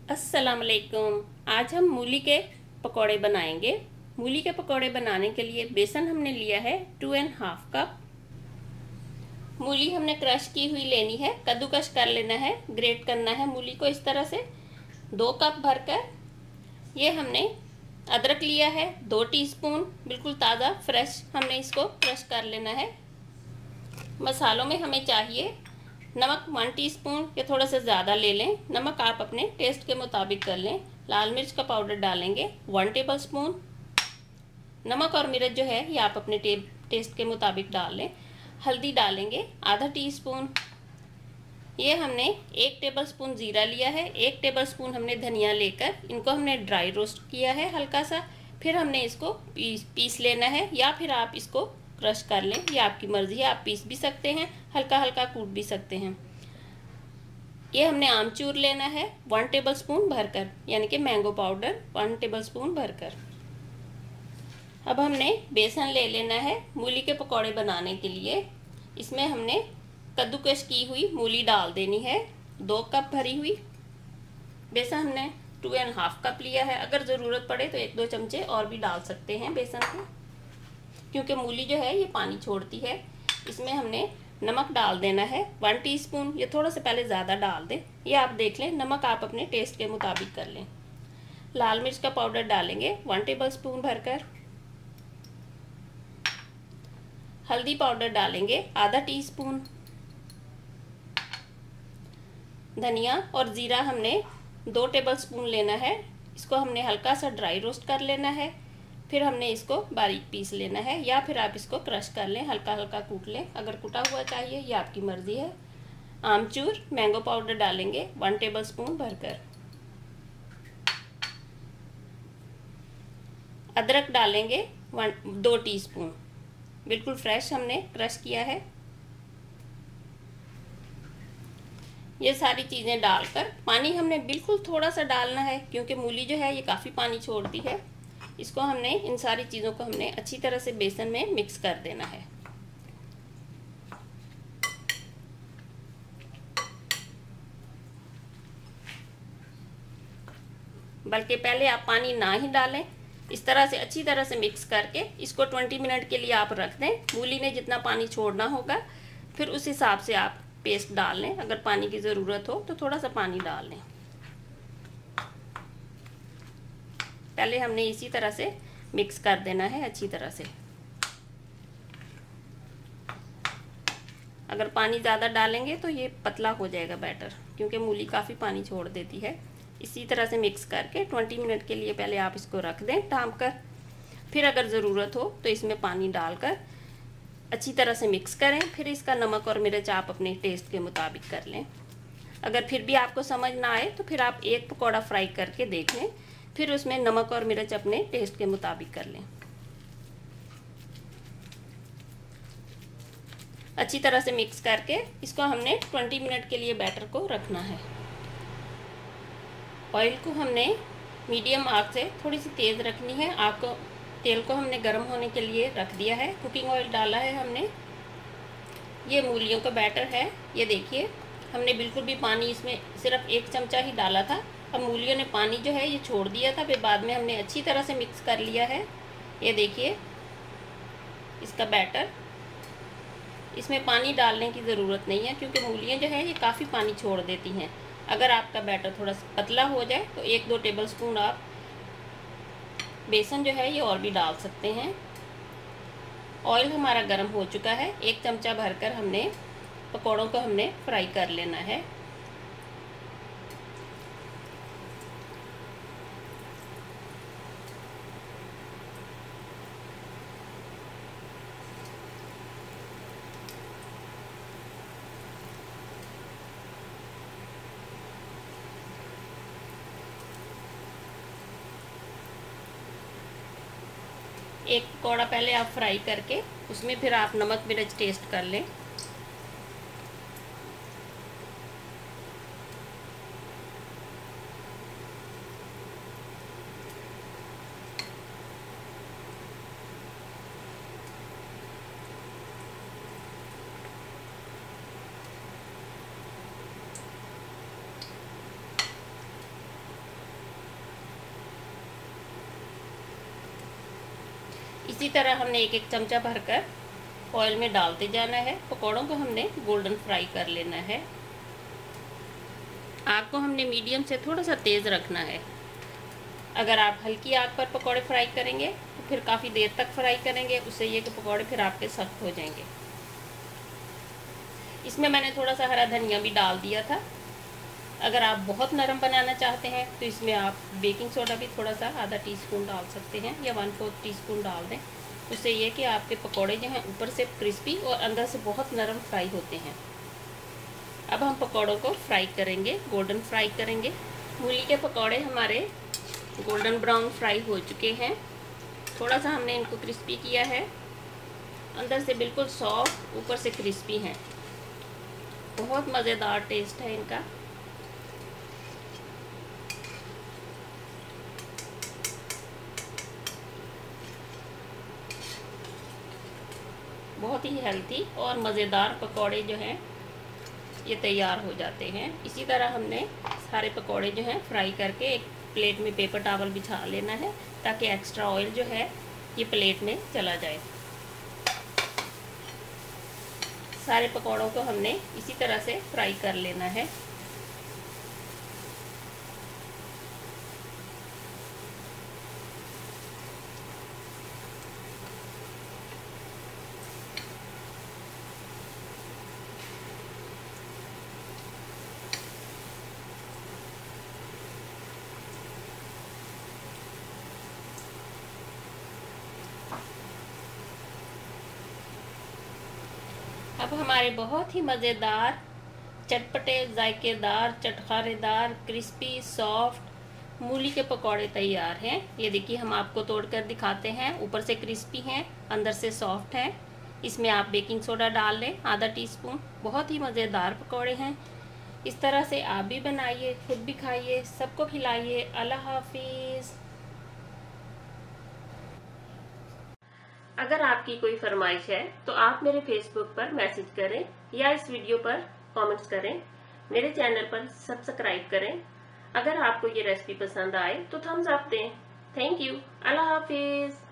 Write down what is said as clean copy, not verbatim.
अस्सलाम वालेकुम। आज हम मूली के पकौड़े बनाएंगे। मूली के पकौड़े बनाने के लिए बेसन हमने लिया है 2.5 कप। मूली हमने क्रश की हुई लेनी है, कद्दूकस कर लेना है, ग्रेट करना है मूली को इस तरह से 2 कप भरकर। ये हमने अदरक लिया है 2 टीस्पून, बिल्कुल ताज़ा फ्रेश हमने इसको क्रश कर लेना है। मसालों में हमें चाहिए नमक 1 टीस्पून या थोड़ा सा ज़्यादा ले लें, नमक आप अपने टेस्ट के मुताबिक कर लें। लाल मिर्च का पाउडर डालेंगे 1 टेबलस्पून। नमक और मिर्च जो है ये आप अपने टेस्ट के मुताबिक डाल लें। हल्दी डालेंगे आधा टीस्पून। ये हमने 1 टेबलस्पून ज़ीरा लिया है, 1 टेबलस्पून हमने धनिया लेकर इनको हमने ड्राई रोस्ट किया है हल्का सा। फिर हमने इसको पीस लेना है या फिर आप इसको क्रश कर लें, ये आपकी मर्ज़ी है, आप पीस भी सकते हैं, हल्का हल्का कूट भी सकते हैं। ये हमने आमचूर लेना है 1 टेबलस्पून भरकर, यानी कि मैंगो पाउडर 1 टेबलस्पून भरकर। अब हमने बेसन ले लेना है मूली के पकौड़े बनाने के लिए। इसमें हमने कद्दूकस की हुई मूली डाल देनी है 2 कप भरी हुई। बेसन हमने 2.5 कप लिया है, अगर ज़रूरत पड़े तो 1-2 चमचे और भी डाल सकते हैं बेसन के, क्योंकि मूली जो है ये पानी छोड़ती है। इसमें हमने नमक डाल देना है 1 टीस्पून, ये थोड़ा सा पहले ज़्यादा डाल दें, ये आप देख लें, नमक आप अपने टेस्ट के मुताबिक कर लें। लाल मिर्च का पाउडर डालेंगे 1 टेबलस्पून भरकर। हल्दी पाउडर डालेंगे आधा टीस्पून। धनिया और ज़ीरा हमने 2 टेबलस्पून लेना है, इसको हमने हल्का सा ड्राई रोस्ट कर लेना है। फिर हमने इसको बारीक पीस लेना है या फिर आप इसको क्रश कर लें, हल्का हल्का कूट लें, अगर कुटा हुआ चाहिए ये आपकी मर्ज़ी है। आमचूर मैंगो पाउडर डालेंगे 1 टेबलस्पून भरकर। अदरक डालेंगे 2 टीस्पून, बिल्कुल फ्रेश हमने क्रश किया है। ये सारी चीज़ें डालकर पानी हमने बिल्कुल थोड़ा सा डालना है, क्योंकि मूली जो है ये काफ़ी पानी छोड़ती है। इसको हमने इन सारी चीज़ों को हमने अच्छी तरह से बेसन में मिक्स कर देना है। बल्कि पहले आप पानी ना ही डालें, इस तरह से अच्छी तरह से मिक्स करके इसको 20 मिनट के लिए आप रख दें। मूली ने जितना पानी छोड़ना होगा फिर उस हिसाब से आप पेस्ट डाल लें, अगर पानी की ज़रूरत हो तो थोड़ा सा पानी डाल लें। पहले हमने इसी तरह से मिक्स कर देना है अच्छी तरह से। अगर पानी ज़्यादा डालेंगे तो ये पतला हो जाएगा बैटर, क्योंकि मूली काफ़ी पानी छोड़ देती है। इसी तरह से मिक्स करके 20 मिनट के लिए पहले आप इसको रख दें ढाँप कर। फिर अगर ज़रूरत हो तो इसमें पानी डालकर अच्छी तरह से मिक्स करें। फिर इसका नमक और मिर्च आप अपने टेस्ट के मुताबिक कर लें। अगर फिर भी आपको समझ ना आए तो फिर आप एक पकौड़ा फ्राई करके देख लें, फिर उसमें नमक और मिर्च अपने टेस्ट के मुताबिक कर लें। अच्छी तरह से मिक्स करके इसको हमने 20 मिनट के लिए बैटर को रखना है। ऑयल को हमने मीडियम आग से थोड़ी सी तेज़ रखनी है। आग को तेल को हमने गर्म होने के लिए रख दिया है, कुकिंग ऑयल डाला है हमने। ये मूलियों का बैटर है, ये देखिए हमने बिल्कुल भी पानी इसमें सिर्फ 1 चमचा ही डाला था। अब मूलियों ने पानी जो है ये छोड़ दिया था, फिर बाद में हमने अच्छी तरह से मिक्स कर लिया है। ये देखिए इसका बैटर, इसमें पानी डालने की ज़रूरत नहीं है, क्योंकि मूलियाँ जो है ये काफ़ी पानी छोड़ देती हैं। अगर आपका बैटर थोड़ा सा पतला हो जाए तो 1-2 टेबलस्पून आप बेसन जो है ये और भी डाल सकते हैं। ऑयल हमारा गर्म हो चुका है, 1 चमचा भरकर हमने पकौड़ों को हमने फ्राई कर लेना है। एक पकौड़ा पहले आप फ्राई करके उसमें फिर आप नमक मिर्च टेस्ट कर लें। इसी तरह हमने एक एक चमचा भरकर ऑयल में डालते जाना है। पकौड़ों को हमने गोल्डन फ्राई कर लेना है। आग को हमने मीडियम से थोड़ा सा तेज़ रखना है। अगर आप हल्की आग पर पकौड़े फ्राई करेंगे तो फिर काफ़ी देर तक फ्राई करेंगे, उससे ये कि पकौड़े फिर आपके सख्त हो जाएंगे। इसमें मैंने थोड़ा सा हरा धनिया भी डाल दिया था। अगर आप बहुत नरम बनाना चाहते हैं तो इसमें आप बेकिंग सोडा भी थोड़ा सा आधा टीस्पून डाल सकते हैं या 1/4 टीस्पून डाल दें। उससे ये कि आपके पकौड़े जो हैं ऊपर से क्रिस्पी और अंदर से बहुत नरम फ्राई होते हैं। अब हम पकौड़ों को फ्राई करेंगे, गोल्डन फ्राई करेंगे। मूली के पकौड़े हमारे गोल्डन ब्राउन फ्राई हो चुके हैं। थोड़ा सा हमने इनको क्रिस्पी किया है, अंदर से बिल्कुल सॉफ्ट, ऊपर से क्रिस्पी हैं। बहुत मज़ेदार टेस्ट है इनका। बहुत ही हेल्थी और मज़ेदार पकौड़े जो हैं ये तैयार हो जाते हैं। इसी तरह हमने सारे पकौड़े जो हैं फ्राई करके एक प्लेट में पेपर टॉवल बिछा लेना है ताकि एक्स्ट्रा ऑयल जो है ये प्लेट में चला जाए। सारे पकौड़ों को हमने इसी तरह से फ्राई कर लेना है। अब हमारे बहुत ही मज़ेदार, चटपटे, जायकेदार, चटखारेदार, क्रिस्पी, सॉफ्ट मूली के पकौड़े तैयार हैं। ये देखिए, हम आपको तोड़कर दिखाते हैं। ऊपर से क्रिस्पी हैं, अंदर से सॉफ्ट हैं। इसमें आप बेकिंग सोडा डाल लें आधा टीस्पून। बहुत ही मज़ेदार पकौड़े हैं। इस तरह से आप भी बनाइए, खुद भी खाइए, सबको खिलाइए। अल्लाह हाफिज़। अगर आपकी कोई फरमाइश है तो आप मेरे फेसबुक पर मैसेज करें या इस वीडियो पर कमेंट्स करें। मेरे चैनल पर सब्सक्राइब करें। अगर आपको ये रेसिपी पसंद आए तो थम्स अप दें। Thank you. अल्लाह हाफिज़।